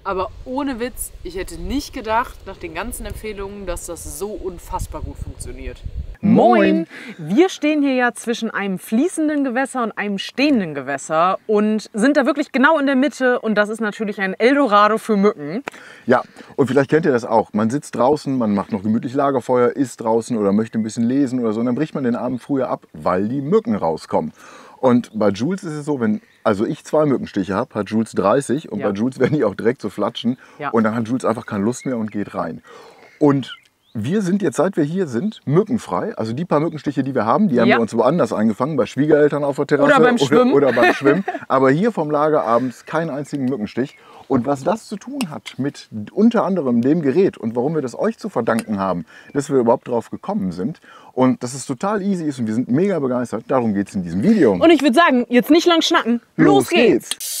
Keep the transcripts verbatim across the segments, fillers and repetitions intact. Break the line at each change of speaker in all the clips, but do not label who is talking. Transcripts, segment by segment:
aber ohne Witz, ich hätte nicht gedacht, nach den ganzen Empfehlungen, dass das so unfassbar gut funktioniert.
Moin! Wir stehen hier ja zwischen einem fließenden Gewässer und einem stehenden Gewässer und sind da wirklich genau in der Mitte und das ist natürlich ein Eldorado für Mücken.
Ja, und vielleicht kennt ihr das auch. Man sitzt draußen, man macht noch gemütlich Lagerfeuer, isst draußen oder möchte ein bisschen lesen oder so und dann bricht man den Abend früher ab, weil die Mücken rauskommen. Und bei Jules ist es so, wenn also ich zwei Mückenstiche habe, hat Jules dreißig und ja. bei Jules werden die auch direkt so flatschen ja. und dann hat Jules einfach keine Lust mehr und geht rein. Und wir sind jetzt, seit wir hier sind, mückenfrei. Also die paar Mückenstiche, die wir haben, die haben ja. wir uns woanders eingefangen, bei Schwiegereltern auf der Terrasse
oder beim Schwimmen.
Oder, oder beim Schwimmen. Aber hier vom Lager abends keinen einzigen Mückenstich. Und was das zu tun hat mit unter anderem dem Gerät und warum wir das euch zu verdanken haben, dass wir überhaupt drauf gekommen sind und dass es total easy ist und wir sind mega begeistert, darum geht es in diesem Video.
Und ich würde sagen, jetzt nicht lang schnacken, los, los geht's. geht's.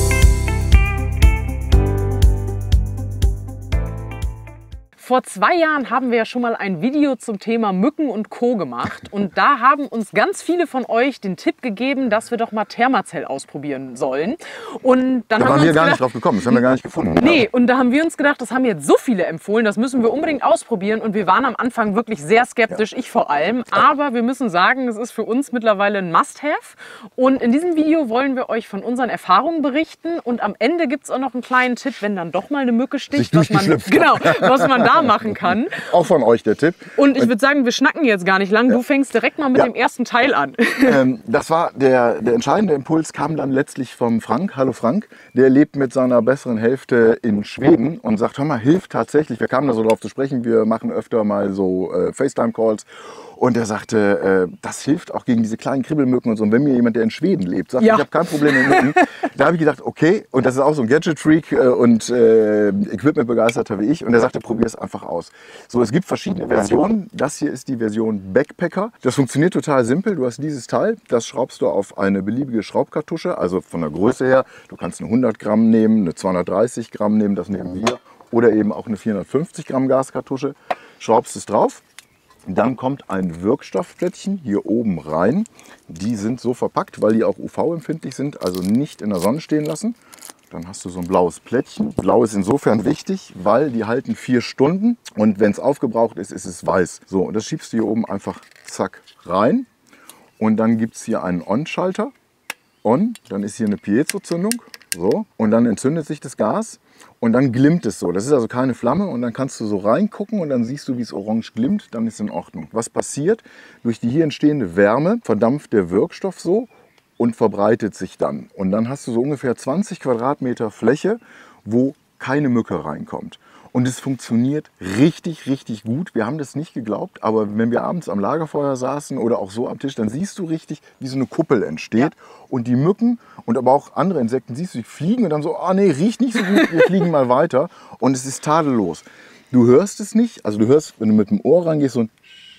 Vor zwei Jahren haben wir ja schon mal ein Video zum Thema Mücken und Co. gemacht und da haben uns ganz viele von euch den Tipp gegeben, dass wir doch mal Thermacell ausprobieren sollen. Und dann
da
haben
waren
wir
wir gar
gedacht,
nicht drauf gekommen, das haben wir gar nicht gefunden.
Nee, und da haben wir uns gedacht, das haben jetzt so viele empfohlen, das müssen wir unbedingt ausprobieren und wir waren am Anfang wirklich sehr skeptisch, ja. ich vor allem, aber wir müssen sagen, es ist für uns mittlerweile ein Must-Have und in diesem Video wollen wir euch von unseren Erfahrungen berichten und am Ende gibt es auch noch einen kleinen Tipp, wenn dann doch mal eine Mücke sticht, was man, genau, was man da machen kann.
Auch von euch der Tipp.
Und ich würde sagen, wir schnacken jetzt gar nicht lang. Ja. Du fängst direkt mal mit ja. dem ersten Teil an.
Ähm, das war der, der entscheidende Impuls kam dann letztlich vom Frank. Hallo Frank. Der lebt mit seiner besseren Hälfte in Schweden und sagt, hör mal, hilft tatsächlich. Wir kamen da so drauf zu sprechen. Wir machen öfter mal so äh, FaceTime-Calls. Und er sagte, äh, das hilft auch gegen diese kleinen Kribbelmücken und so. Und wenn mir jemand, der in Schweden lebt, sagt, ja. ich habe kein Problem mit Mücken, da habe ich gedacht, okay, und das ist auch so ein Gadget-Freak äh, und äh, Equipment-Begeisterter wie ich. Und er sagte, probier es einfach aus. So, es gibt verschiedene Versionen. Das hier ist die Version Backpacker. Das funktioniert total simpel. Du hast dieses Teil, das schraubst du auf eine beliebige Schraubkartusche, also von der Größe her. Du kannst eine hundert Gramm nehmen, eine zweihundertdreißig Gramm nehmen, das nehmen wir. Oder eben auch eine vierhundertfünfzig Gramm Gaskartusche. Schraubst es drauf. Dann kommt ein Wirkstoffplättchen hier oben rein. Die sind so verpackt, weil die auch U V-empfindlich sind, also nicht in der Sonne stehen lassen. Dann hast du so ein blaues Plättchen. Blau ist insofern wichtig, weil die halten vier Stunden und wenn es aufgebraucht ist, ist es weiß. So, und das schiebst du hier oben einfach zack rein. Und dann gibt es hier einen On-Schalter. On, dann ist hier eine Piezo-Zündung. So, und dann entzündet sich das Gas. Und dann glimmt es so. Das ist also keine Flamme und dann kannst du so reingucken und dann siehst du, wie es orange glimmt, dann ist es in Ordnung. Was passiert? Durch die hier entstehende Wärme verdampft der Wirkstoff so und verbreitet sich dann. Und dann hast du so ungefähr zwanzig Quadratmeter Fläche, wo keine Mücke reinkommt. Und es funktioniert richtig, richtig gut. Wir haben das nicht geglaubt, aber wenn wir abends am Lagerfeuer saßen oder auch so am Tisch, dann siehst du richtig, wie so eine Kuppel entsteht. Ja. Und die Mücken und aber auch andere Insekten, siehst du, die fliegen und dann so, ah nee, riecht nicht so gut, wir fliegen mal weiter. Und es ist tadellos. Du hörst es nicht, also du hörst, wenn du mit dem Ohr rangehst, so ein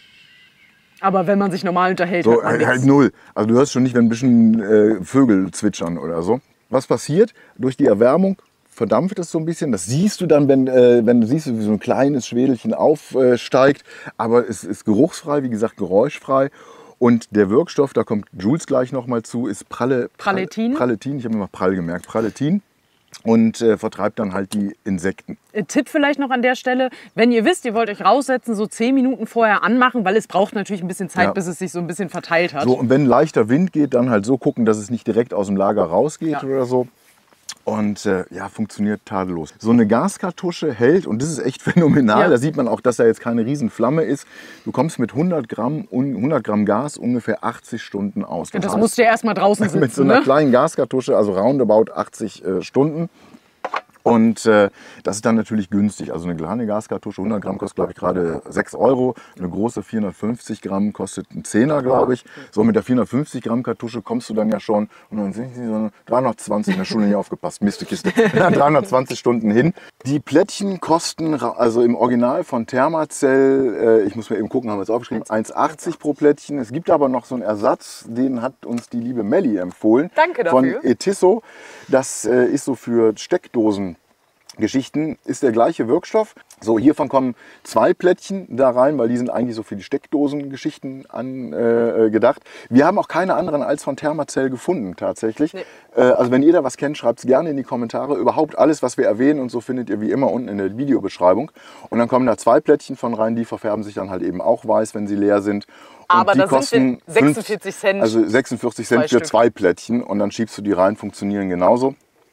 aber wenn man sich normal unterhält,
so,
hört man
halt, halt null. Also du hörst schon nicht, wenn ein bisschen äh, Vögel zwitschern oder so. Was passiert? Durch die Erwärmung verdampft es so ein bisschen. Das siehst du dann, wenn, äh, wenn du siehst, wie so ein kleines Schwedelchen aufsteigt. Äh, Aber es ist geruchsfrei, wie gesagt, geräuschfrei. Und der Wirkstoff, da kommt Jules gleich noch mal zu, ist Pralle,
Praletin.
Praletin, ich habe immer Prall gemerkt, Praletin. Und äh, vertreibt dann halt die Insekten.
Tipp vielleicht noch an der Stelle, wenn ihr wisst, ihr wollt euch raussetzen, so zehn Minuten vorher anmachen, weil es braucht natürlich ein bisschen Zeit, ja. bis es sich so ein bisschen verteilt hat.
So, und wenn leichter Wind geht, dann halt so gucken, dass es nicht direkt aus dem Lager rausgeht ja. oder so. Und äh, ja, funktioniert tadellos. So eine Gaskartusche hält, und das ist echt phänomenal, ja. da sieht man auch, dass da jetzt keine Riesenflamme ist. Du kommst mit hundert Gramm, hundert Gramm Gas ungefähr achtzig Stunden aus.
Das, das heißt, musst du ja erstmal draußen sitzen.
Mit so einer
ne?
kleinen Gaskartusche, also roundabout achtzig äh, Stunden. Und äh, das ist dann natürlich günstig. Also eine kleine Gaskartusche, hundert Gramm kostet, glaube ich, gerade sechs Euro. Eine große vierhundertfünfzig Gramm kostet einen Zehner, glaube ich. So mit der vierhundertfünfzig Gramm Kartusche kommst du dann ja schon, und dann sind sie so dreihundertzwanzig, in der Schule nicht aufgepasst, Mistekiste, dreihundertzwanzig Stunden hin. Die Plättchen kosten, also im Original von Thermacell, äh, ich muss mir eben gucken, haben wir es aufgeschrieben, eins achtzig pro Plättchen. Es gibt aber noch so einen Ersatz, den hat uns die liebe Melli empfohlen.
Danke dafür.
Von Etisso. Das äh, ist so für Steckdosen. Geschichten ist der gleiche Wirkstoff. So, hiervon kommen zwei Plättchen da rein, weil die sind eigentlich so für die Steckdosengeschichten an, äh, gedacht. Wir haben auch keine anderen als von Thermacell gefunden tatsächlich. Nee. Äh, also wenn ihr da was kennt, schreibt es gerne in die Kommentare. Überhaupt alles, was wir erwähnen und so findet ihr wie immer unten in der Videobeschreibung. Und dann kommen da zwei Plättchen von rein, die verfärben sich dann halt eben auch weiß, wenn sie leer sind. Und
aber
die
da
kosten
sind wir sechsundvierzig Cent.
Also sechsundvierzig Cent für zwei Plättchen und dann schiebst du die rein, funktionieren genauso.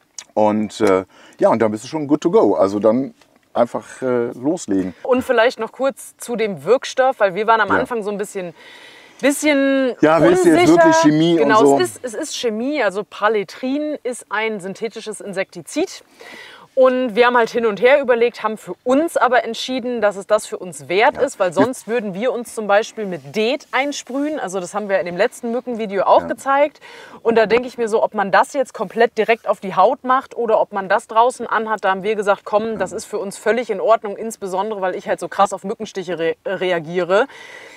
Und äh, ja, und dann bist du schon good to go. Also dann einfach äh, loslegen.
Und vielleicht noch kurz zu dem Wirkstoff, weil wir waren am
ja.
Anfang so ein bisschen, bisschen
ja, willst du jetzt wirklich Chemie
genau,
und so?
Es ist, es ist Chemie, also Praletrin ist ein synthetisches Insektizid. Und wir haben halt hin und her überlegt, haben für uns aber entschieden, dass es das für uns wert ja. ist, weil sonst würden wir uns zum Beispiel mit Det einsprühen. Also das haben wir in dem letzten Mückenvideo auch ja. gezeigt. Und da denke ich mir so, ob man das jetzt komplett direkt auf die Haut macht oder ob man das draußen anhat, da haben wir gesagt, komm, das ist für uns völlig in Ordnung, insbesondere weil ich halt so krass auf Mückenstiche re reagiere.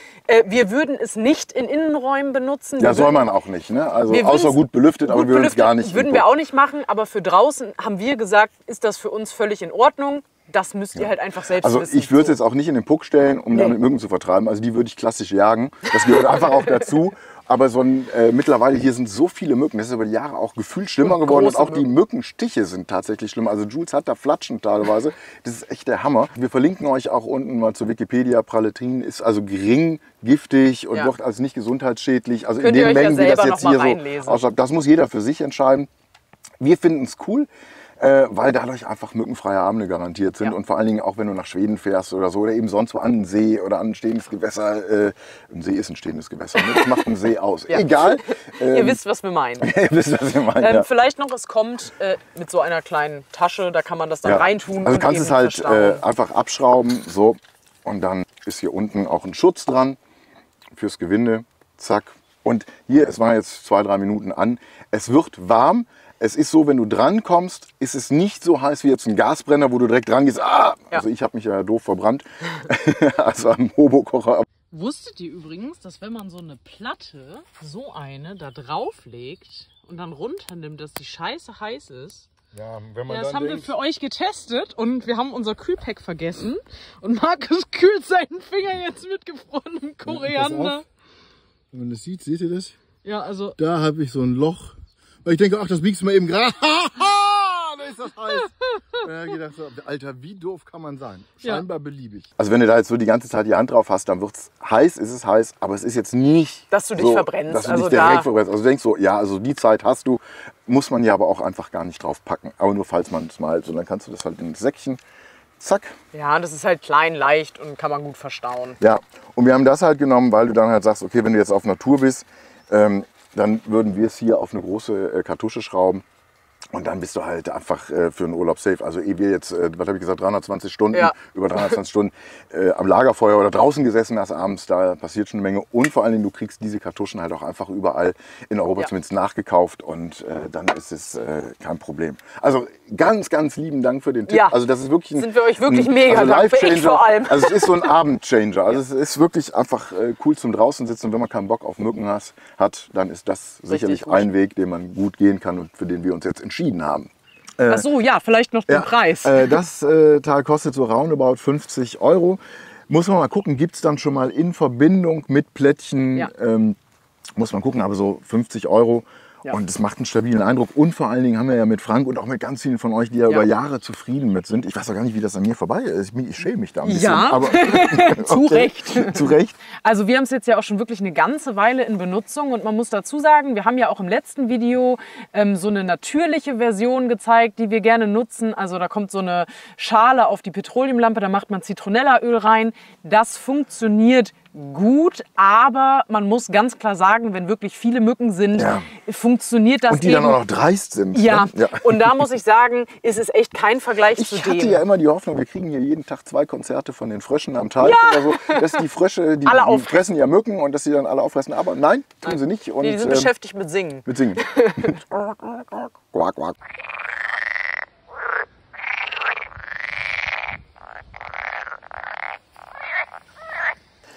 Wir würden es nicht in Innenräumen benutzen.
Ja,
wir
soll
würden,
man auch nicht, ne? Also außer gut belüftet, gut aber wir würden es gar nicht.
Würden wir auch nicht machen, aber für draußen haben wir gesagt, ist das für uns völlig in Ordnung. Das müsst ihr ja. halt einfach selbst
also
wissen.
Also ich würde es jetzt auch nicht in den Puck stellen, um nee. damit Mücken zu vertreiben. Also die würde ich klassisch jagen. Das gehört einfach auch dazu. Aber so ein, äh, mittlerweile hier sind so viele Mücken, das ist über die Jahre auch gefühlt schlimmer und geworden. Und auch Mücken. Die Mückenstiche sind tatsächlich schlimmer. Also Jules hat da Flatschen teilweise. Das ist echt der Hammer. Wir verlinken euch auch unten mal zur Wikipedia. Praletrin ist also gering giftig und ja. wird als nicht gesundheitsschädlich. Also
Könnt
in den Mengen,
ja
wie das jetzt hier
reinlesen.
so ausschaut. Das muss jeder für sich entscheiden. Wir finden es cool. Äh, weil dadurch einfach mückenfreie Abende garantiert sind ja. und vor allen Dingen auch, wenn du nach Schweden fährst oder so oder eben sonst wo an einen See oder an ein stehendes Gewässer. Äh, ein See ist ein stehendes Gewässer, ne? Das macht einen See aus. Ja. Egal.
Ähm, ihr wisst, was wir meinen.
ihr wisst, was wir meinen,
ähm,
ja.
Vielleicht noch, es kommt äh, mit so einer kleinen Tasche, da kann man das dann
ja.
reintun.
Also du kannst es halt äh, einfach abschrauben, so, und dann ist hier unten auch ein Schutz dran fürs Gewinde, zack. Und hier, es waren jetzt zwei, drei Minuten an, es wird warm. Es ist so, wenn du dran kommst, ist es nicht so heiß wie jetzt ein Gasbrenner, wo du direkt dran gehst. Ah! Ja. Also ich habe mich ja doof verbrannt. Also am Hobokocher.
Wusstet ihr übrigens, dass wenn man so eine Platte, so eine, da drauf legt und dann runternimmt, dass die scheiße heiß ist?
Ja, wenn man
ja, das
dann
haben
denkt,
wir für euch getestet und wir haben unser Kühlpack vergessen. Und Markus kühlt seinen Finger jetzt mit gefrorenem Koriander.
Wenn man das sieht, seht ihr das?
Ja, also.
Da habe ich so ein Loch. Weil ich denke, ach, das biegst du mal eben gerade. Da ist das heiß. Da hab ich gedacht, so, Alter, wie doof kann man sein? Scheinbar ja. beliebig.
Also wenn du da jetzt so die ganze Zeit die Hand drauf hast, dann wird es heiß, ist es heiß, aber es ist jetzt nicht,
dass du dich
so,
verbrennst.
Dass du
also
dich direkt
da
verbrennst. Also du denkst so, ja, also die Zeit hast du, muss man ja aber auch einfach gar nicht drauf packen. Aber nur falls man es mal, so dann kannst du das halt in das Säckchen, zack.
Ja, das ist halt klein, leicht und kann man gut verstauen.
Ja, und wir haben das halt genommen, weil du dann halt sagst, okay, wenn du jetzt auf Natur bist, ähm, dann würden wir es hier auf eine große äh, Kartusche schrauben. Und dann bist du halt einfach äh, für einen Urlaub safe. Also ehe wir jetzt, äh, was habe ich gesagt, dreihundertzwanzig Stunden,
ja.
über dreihundertzwanzig Stunden äh, am Lagerfeuer oder draußen gesessen hast abends, da passiert schon eine Menge. Und vor allen Dingen, du kriegst diese Kartuschen halt auch einfach überall in Europa ja. zumindest nachgekauft und äh, dann ist es äh, kein Problem. Also ganz, ganz lieben Dank für den Tipp.
Ja.
Also das ist wirklich ein,
Sind wir euch wirklich
ein,
mega
also
dankbar, ich vor allem.
Also es ist so ein Abendchanger. Also es ist wirklich einfach äh, cool zum draußen sitzen. Und wenn man keinen Bock auf Mücken has, hat, dann ist das Richtig sicherlich gut. ein Weg, den man gut gehen kann und für den wir uns jetzt entschieden haben.
Ach so, ja, vielleicht noch den
ja,
Preis.
Äh, das äh, Teil kostet so roundabout fünfzig Euro. Muss man mal gucken, gibt es dann schon mal in Verbindung mit Plättchen, ja. ähm, muss man gucken, aber so fünfzig Euro. Ja. Und es macht einen stabilen Eindruck. Und vor allen Dingen haben wir ja mit Frank und auch mit ganz vielen von euch, die ja, ja. über Jahre zufrieden mit sind. Ich weiß auch gar nicht, wie das an mir vorbei ist. Ich, ich schäme mich da ein bisschen.
Ja,
aber,
zu
okay.
Recht.
Zu Recht.
Also wir haben es jetzt ja auch schon wirklich eine ganze Weile in Benutzung. Und man muss dazu sagen, wir haben ja auch im letzten Video ähm, so eine natürliche Version gezeigt, die wir gerne nutzen. Also da kommt so eine Schale auf die Petroleumlampe, da macht man Zitronellaöl rein. Das funktioniert gut, aber man muss ganz klar sagen, wenn wirklich viele Mücken sind, ja. funktioniert das
Und die
eben.
dann auch noch dreist sind.
Ja.
Ne? Ja,
und da muss ich sagen, ist es echt kein Vergleich
ich
zu dem.
Ich hatte ja immer die Hoffnung, wir kriegen hier jeden Tag zwei Konzerte von den Fröschen am Teich ja. oder so, dass die Frösche, die, die fressen ja Mücken und dass sie dann alle auffressen, aber nein, tun nein. sie nicht. Und,
nee, die sind ähm, beschäftigt mit Singen.
Mit Singen. Quack, quack.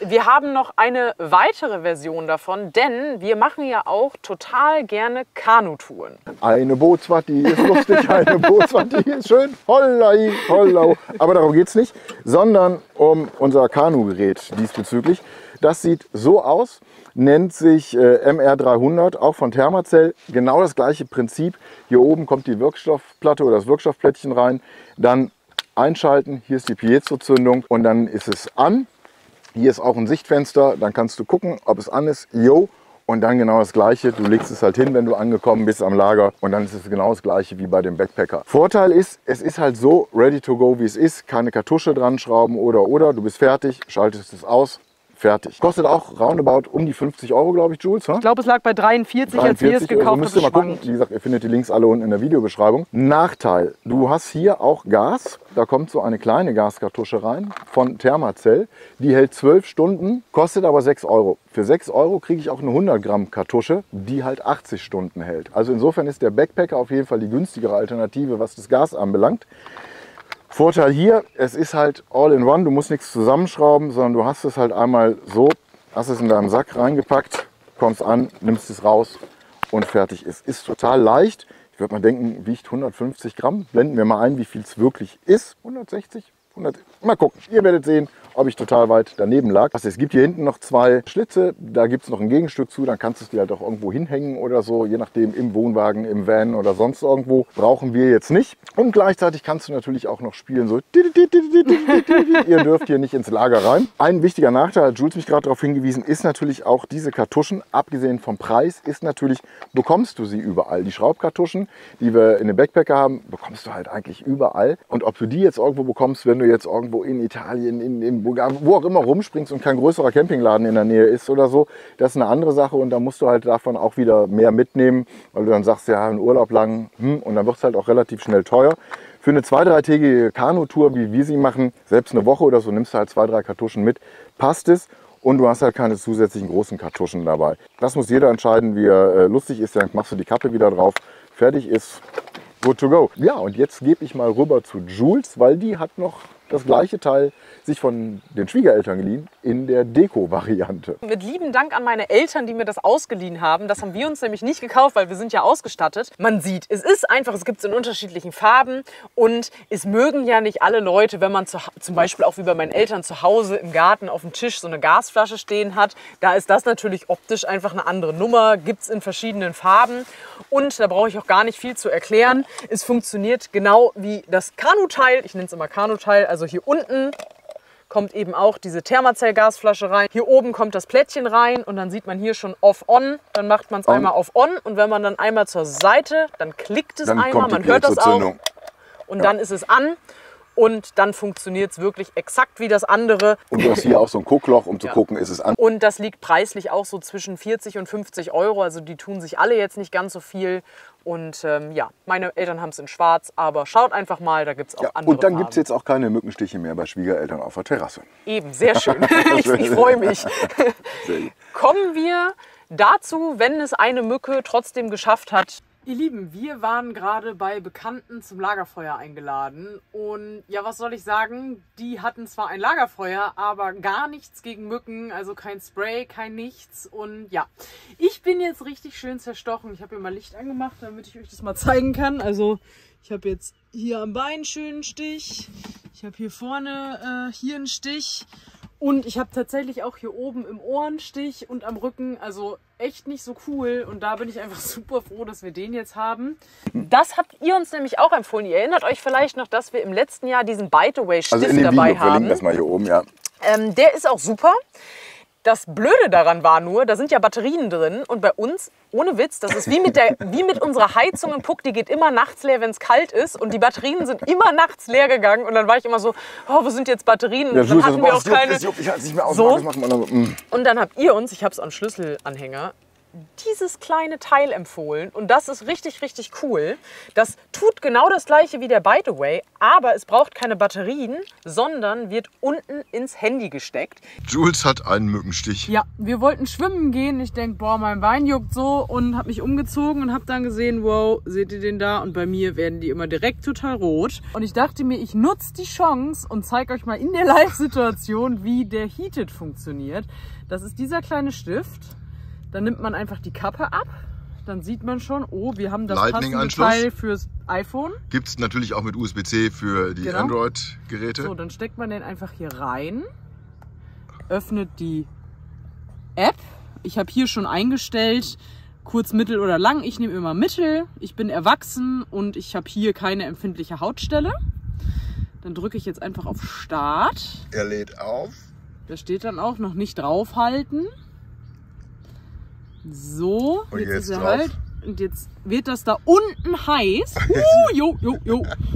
wir haben noch eine weitere Version davon, denn wir machen ja auch total gerne Kanutouren.
Eine Bootsfahrt, die ist lustig, eine Bootsfahrt, die ist schön. Hollai, hollau. Aber darum geht es nicht, sondern um unser Kanugerät diesbezüglich. Das sieht so aus, nennt sich äh, M R dreihundert, auch von Thermacell. Genau das gleiche Prinzip. Hier oben kommt die Wirkstoffplatte oder das Wirkstoffplättchen rein. Dann einschalten, hier ist die Piezo-Zündung und dann ist es an. Hier ist auch ein Sichtfenster, dann kannst du gucken, ob es an ist. Jo. Und dann genau das Gleiche, du legst es halt hin, wenn du angekommen bist am Lager und dann ist es genau das Gleiche wie bei dem Backpacker. Vorteil ist, es ist halt so ready to go, wie es ist. Keine Kartusche dran schrauben oder oder, du bist fertig, schaltest es aus. Fertig. Kostet auch roundabout um die fünfzig Euro, glaube ich, Jules. Huh?
Ich glaube, es lag bei dreiundvierzig, als wir es gekauft haben.
Müsst ihr mal gucken. Wie gesagt, ihr findet die Links alle unten in der Videobeschreibung. Nachteil, du hast hier auch Gas. Da kommt so eine kleine Gaskartusche rein von Thermacell. Die hält zwölf Stunden, kostet aber sechs Euro. Für sechs Euro kriege ich auch eine hundert Gramm Kartusche, die halt achtzig Stunden hält. Also insofern ist der Backpacker auf jeden Fall die günstigere Alternative, was das Gas anbelangt. Vorteil hier, es ist halt all in one, du musst nichts zusammenschrauben, sondern du hast es halt einmal so, hast es in deinem Sack reingepackt, kommst an, nimmst es raus und fertig ist. Ist total leicht. Ich würde mal denken, wiegt hundertfünfzig Gramm. Blenden wir mal ein, wie viel es wirklich ist. hundertsechzig, hundert, mal gucken. Ihr werdet sehen, ob ich total weit daneben lag. Also es gibt hier hinten noch zwei Schlitze, da gibt es noch ein Gegenstück zu, dann kannst du es dir halt auch irgendwo hinhängen oder so, je nachdem im Wohnwagen, im Van oder sonst irgendwo. Brauchen wir jetzt nicht. Und gleichzeitig kannst du natürlich auch noch spielen, so ihr dürft hier nicht ins Lager rein. Ein wichtiger Nachteil, hat Jules mich gerade darauf hingewiesen, ist natürlich auch diese Kartuschen, abgesehen vom Preis, ist natürlich, bekommst du sie überall. Die Schraubkartuschen, die wir in dem Backpacker haben, bekommst du halt eigentlich überall. Und ob du die jetzt irgendwo bekommst, wenn du jetzt irgendwo in Italien, in, in wo auch immer rumspringst und kein größerer Campingladen in der Nähe ist oder so, das ist eine andere Sache und da musst du halt davon auch wieder mehr mitnehmen, weil du dann sagst, ja, einen Urlaub lang hm, und dann wird es halt auch relativ schnell teuer. Für eine zwei-, dreitägige Kanutour, wie wir sie machen, selbst eine Woche oder so, nimmst du halt zwei, drei Kartuschen mit, passt es und du hast halt keine zusätzlichen großen Kartuschen dabei. Das muss jeder entscheiden, wie er äh, lustig ist, dann machst du die Kappe wieder drauf, fertig ist, good to go. Ja, und jetzt gebe ich mal rüber zu Jules, weil die hat noch das gleiche Teil sich von den Schwiegereltern geliehen in der Deko-Variante.
Mit lieben Dank an meine Eltern, die mir das ausgeliehen haben. Das haben wir uns nämlich nicht gekauft, weil wir sind ja ausgestattet. Man sieht, es ist einfach, es gibt es in unterschiedlichen Farben und es mögen ja nicht alle Leute, wenn man zu, zum Beispiel auch wie bei meinen Eltern zu Hause im Garten auf dem Tisch so eine Gasflasche stehen hat. Da ist das natürlich optisch einfach eine andere Nummer, gibt es in verschiedenen Farben und da brauche ich auch gar nicht viel zu erklären. Es funktioniert genau wie das Kanuteil, ich nenne es immer Kanuteil, also hier unten kommt eben auch diese Thermacell-Gasflasche rein. Hier oben kommt das Plättchen rein und dann sieht man hier schon Off-On. Dann macht man es einmal auf On und wenn man dann einmal zur Seite, dann klickt es
dann
einmal, man hört das auch und
ja.
Dann ist es an. Und dann funktioniert es wirklich exakt wie das andere.
Und du hast hier auch so ein Guckloch, um zu ja. gucken, ist es an.
Und das liegt preislich auch so zwischen vierzig und fünfzig Euro. Also die tun sich alle jetzt nicht ganz so viel. Und ähm, ja, meine Eltern haben es in schwarz, aber schaut einfach mal, da gibt es auch
ja,
andere
Und dann
Farben.
gibt es jetzt auch keine Mückenstiche mehr bei Schwiegereltern auf der Terrasse.
Eben, sehr schön. ich ich freue mich. Kommen wir dazu, wenn es eine Mücke trotzdem geschafft hat. Ihr Lieben, wir waren gerade bei Bekannten zum Lagerfeuer eingeladen und ja, was soll ich sagen, die hatten zwar ein Lagerfeuer, aber gar nichts gegen Mücken, also kein Spray, kein nichts und ja, ich bin jetzt richtig schön zerstochen. Ich habe hier mal Licht angemacht, damit ich euch das mal zeigen kann. Also ich habe jetzt hier am Bein schön einen Stich, ich habe hier vorne äh, hier einen Stich. Und ich habe tatsächlich auch hier oben im Ohr einen Stich und am Rücken, also echt nicht so cool. Und da bin ich einfach super froh, dass wir den jetzt haben. Das habt ihr uns nämlich auch empfohlen. Ihr erinnert euch vielleicht noch, dass wir im letzten Jahr diesen Bite-Away-Stift
also in dem
dabei
Video,
haben.
verlinken das mal hier oben, ja.
Ähm, der ist auch super. Das Blöde daran war nur, da sind ja Batterien drin und bei uns, ohne Witz, das ist wie mit, der, wie mit unserer Heizung im Puck, die geht immer nachts leer, wenn es kalt ist und die Batterien sind immer nachts leer gegangen und dann war ich immer so, oh, wo sind jetzt Batterien? Und
ja,
dann hatten wir auch keine...
Ich halte es nicht mehr aus,
so.
das machen wir dann, mm.
Und dann habt ihr uns, ich habe es an Schlüsselanhänger, dieses kleine Teil empfohlen und das ist richtig, richtig cool. Das tut genau das gleiche wie der Bite Away, aber es braucht keine Batterien, sondern wird unten ins Handy gesteckt.
Jules hat einen Mückenstich.
Ja, wir wollten schwimmen gehen. Ich denke, boah, mein Bein juckt so und habe mich umgezogen und habe dann gesehen, wow, seht ihr den da? Und bei mir werden die immer direkt total rot. Und ich dachte mir, ich nutze die Chance und zeige euch mal in der Live-Situation, wie der Heated funktioniert. Das ist dieser kleine Stift. Dann nimmt man einfach die Kappe ab. Dann sieht man schon, oh, wir haben das passende Teil fürs iPhone.
Gibt es natürlich auch mit U S B C für die
genau.
Android-Geräte.
So, dann steckt man den einfach hier rein. Öffnet die App. Ich habe hier schon eingestellt, kurz, mittel oder lang. Ich nehme immer mittel. Ich bin erwachsen und ich habe hier keine empfindliche Hautstelle. Dann drücke ich jetzt einfach auf Start.
Er lädt auf.
Da steht dann auch noch nicht draufhalten. So,
und
jetzt,
jetzt
ist er
drauf.
halt. Und jetzt wird das da unten heiß. Uh, jo, jo, jo.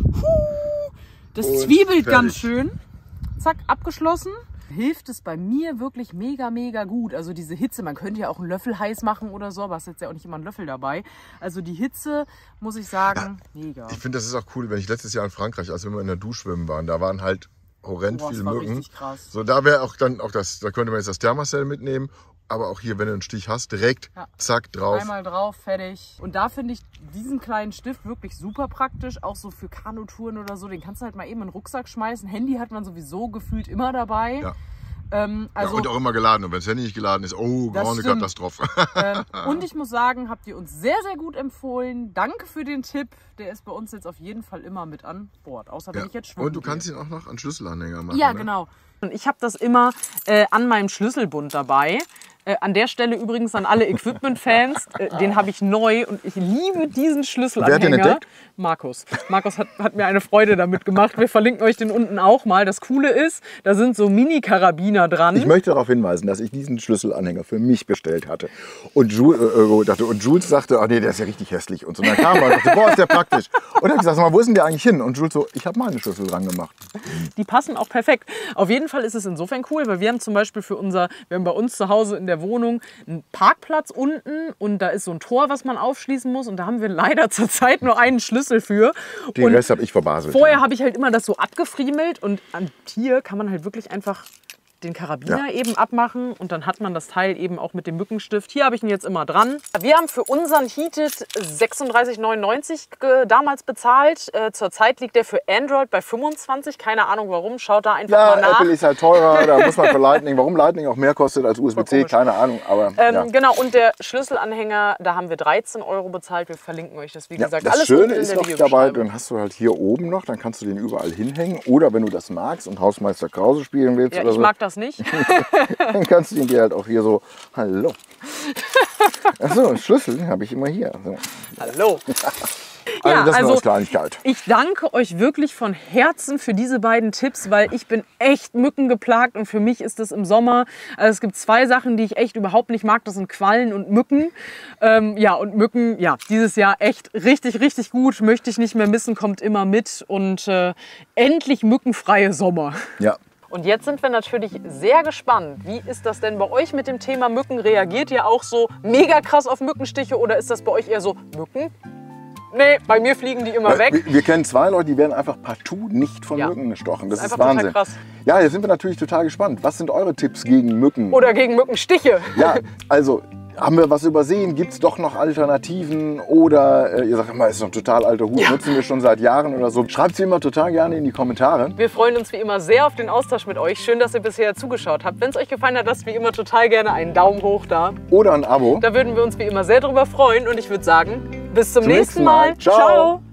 Uh, das
Und
zwiebelt
fertig.
ganz schön. Zack, abgeschlossen. Hilft es bei mir wirklich mega, mega gut. Also diese Hitze, man könnte ja auch einen Löffel heiß machen oder so, aber es ist jetzt ja auch nicht immer ein Löffel dabei. Also die Hitze, muss ich sagen, ja, mega.
Ich finde, das ist auch cool, wenn ich letztes Jahr in Frankreich, als wir immer in der Dusche schwimmen waren, da waren halt horrend
Boah, das
viele
war
Mücken.
richtig krass.
So, da wäre auch dann auch das, da könnte man jetzt das Thermacell mitnehmen. Aber auch hier, wenn du einen Stich hast, direkt,
ja,
zack, drauf.
Einmal drauf, fertig. Und da finde ich diesen kleinen Stift wirklich super praktisch, auch so für Kanutouren oder so. Den kannst du halt mal eben in den Rucksack schmeißen. Handy hat man sowieso gefühlt immer dabei.
Ja.
Ähm, also,
ja, und auch immer geladen. Und wenn das Handy nicht geladen ist, oh, grande Katastrophe.
ähm, und ich muss sagen, habt ihr uns sehr, sehr gut empfohlen. Danke für den Tipp. Der ist bei uns jetzt auf jeden Fall immer mit an Bord. Außer wenn
Ja.
ich jetzt schwimmen
Und du
gehe.
kannst ihn auch noch an Schlüsselanhänger machen.
Ja,
ne?
genau. Und ich habe das immer äh, an meinem Schlüsselbund dabei. Äh, an der Stelle übrigens an alle Equipment-Fans. Äh, den habe ich neu und ich liebe diesen Schlüsselanhänger.
Wer hat den entdeckt?
Markus. Markus hat, hat mir eine Freude damit gemacht. Wir verlinken euch den unten auch mal. Das Coole ist, da sind so Mini-Karabiner dran.
Ich möchte darauf hinweisen, dass ich diesen Schlüsselanhänger für mich bestellt hatte. Und Jules, äh, dachte, und Jules sagte, oh nee, der ist ja richtig hässlich. Und so, und dann kam er und dachte, boah, ist der praktisch. Und dann habe ich gesagt, sag mal, wo ist denn der eigentlich hin? Und Jules so, ich habe meine Schlüssel dran gemacht.
Die passen auch perfekt. Auf jeden Fall ist es insofern cool, weil wir haben zum Beispiel für unser, wir haben bei uns zu Hause in der Wohnung einen Parkplatz unten und da ist so ein Tor, was man aufschließen muss und da haben wir leider zurzeit nur einen Schlüssel für.
Den
und
Rest habe ich verbaselt.
vorher
ja.
habe ich halt immer das so abgefriemelt und am Tier kann man halt wirklich einfach den Karabiner
Ja.
eben abmachen und dann hat man das Teil eben auch mit dem Mückenstift. Hier habe ich ihn jetzt immer dran. Wir haben für unseren Heated sechsunddreißig neunundneunzig damals bezahlt. Äh, zurzeit liegt der für Android bei fünfundzwanzig. Keine Ahnung warum. Schaut da einfach
Ja,
mal nach.
Apple ist halt teurer, da muss man für Lightning, warum Lightning auch mehr kostet als U S B C,
komisch.
keine Ahnung. Aber
Ähm,
ja.
Genau, und der Schlüsselanhänger, da haben wir dreizehn Euro bezahlt. Wir verlinken euch das, wie
Ja,
gesagt,
das
alles
Schöne
unten in
ist
der
noch dabei,
Videobeschreibung.
dann hast du halt hier oben noch, dann kannst du den überall hinhängen. Oder wenn du das magst und Hausmeister Krause spielen willst
Ja,
oder
ich
so,
mag das nicht.
dann kannst du ihn dir halt auch hier so, hallo. Achso, Schlüssel habe ich immer hier. So.
Hallo.
Also
Ja,
das
also-
nur als Kleinigkeit.
Ich danke euch wirklich von Herzen für diese beiden Tipps, weil ich bin echt mückengeplagt und für mich ist es im Sommer, also es gibt zwei Sachen, die ich echt überhaupt nicht mag, das sind Quallen und Mücken. Ähm, ja, und Mücken, ja, dieses Jahr echt richtig, richtig gut, möchte ich nicht mehr missen, kommt immer mit und äh, endlich mückenfreie Sommer.
Ja.
Und jetzt sind wir natürlich sehr gespannt. Wie ist das denn bei euch mit dem Thema Mücken? Reagiert ihr auch so mega krass auf Mückenstiche oder ist das bei euch eher so Mücken? Nee, bei mir fliegen die immer weg.
Wir, wir kennen zwei Leute, die werden einfach partout nicht von
Ja.
Mücken gestochen. Das
Das ist
ist
einfach total
Wahnsinn.
krass.
Ja, jetzt sind wir natürlich total gespannt. Was sind eure Tipps gegen Mücken?
Oder gegen Mückenstiche.
Ja, also haben wir was übersehen? Gibt es doch noch Alternativen? Oder äh, ihr sagt immer, ist doch ein total alter Hut,
Ja.
nutzen wir schon seit Jahren oder so. Schreibt sie immer total gerne in die Kommentare.
Wir freuen uns wie immer sehr auf den Austausch mit euch. Schön, dass ihr bisher zugeschaut habt. Wenn es euch gefallen hat, lasst wie immer total gerne einen Daumen hoch da.
Oder ein Abo.
Da würden wir uns wie immer sehr drüber freuen. Und ich würde sagen, bis zum,
Zum
nächsten
nächsten
Mal.
Mal. Ciao.
Ciao.